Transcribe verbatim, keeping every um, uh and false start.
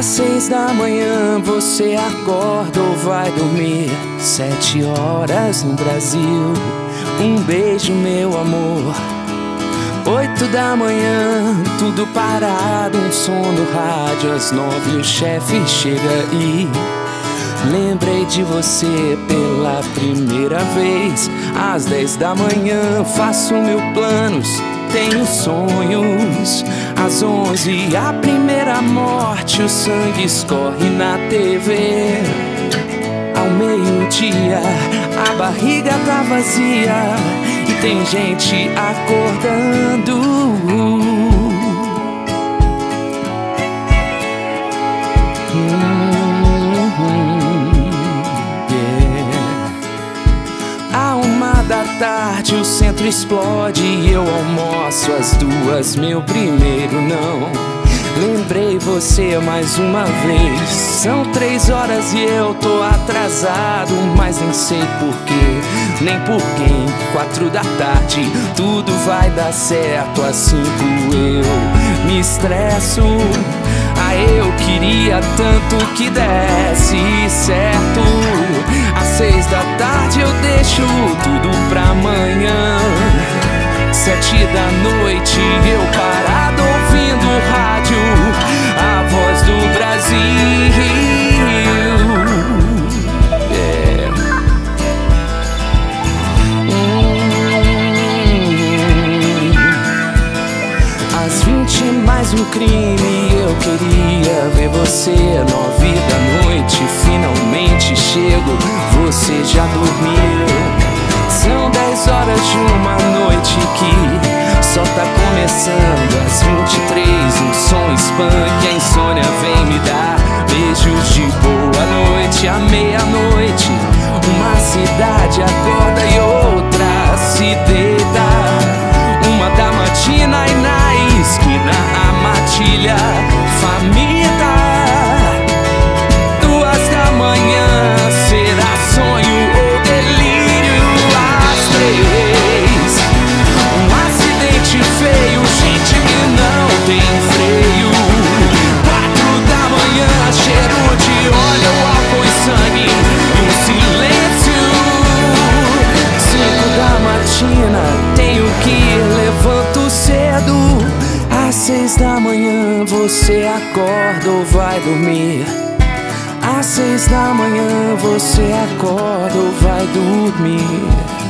Às seis da manhã você acorda ou vai dormir. Sete horas no Brasil, um beijo meu amor. Oito da manhã, tudo parado, um som no rádio. Às nove o chefe chega e lembrei de você pela primeira vez. Às dez da manhã faço mil planos, tenho sonhos. Às onze a primeira morte, o sangue escorre na T V. Ao meio-dia a barriga tá vazia e tem gente acordando. Da tarde o centro explode e eu almoço às duas, meu primeiro não. Lembrei você mais uma vez. São três horas e eu tô atrasado, mas nem sei porquê, nem por quem. Quatro da tarde, tudo vai dar certo. Às cinco eu me estresso. Ah, eu queria tanto que desse certo. Às seis da tarde eu deixo tudo pra amanhã. Sete da noite eu parado ouvindo o rádio, a voz do Brasil. É. hum. Às vinte mais um crime, eu queria ver você. Nove da noite finalmente chego, você já dormiu. São dez horas de uma noite que só tá começando. Às vinte e três um som spunk, a insônia vem me dar beijos de boa noite. À meia-noite uma cidade acorda e outra se deita. Uma da matina e na esquina a matilha família. Duas da manhã será sonho ou delírio. Às três um acidente feio, gente que não tem freio. Quatro da manhã cheiro de óleo, álcool e sangue e um silêncio. Cinco da matina tenho que ir, levanto cedo. Às seis da manhã você acorda ou vai dormir. Às seis da manhã você acorda ou vai dormir.